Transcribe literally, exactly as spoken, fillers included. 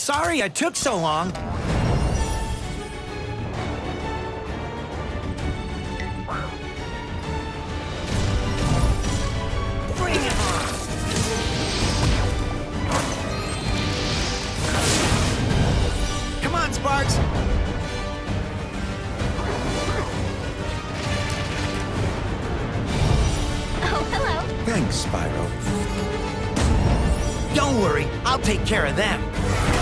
Sorry I took so long. Bring it on! Come on, Sparks! Oh, hello. Thanks, Spyro. Don't worry, I'll take care of them.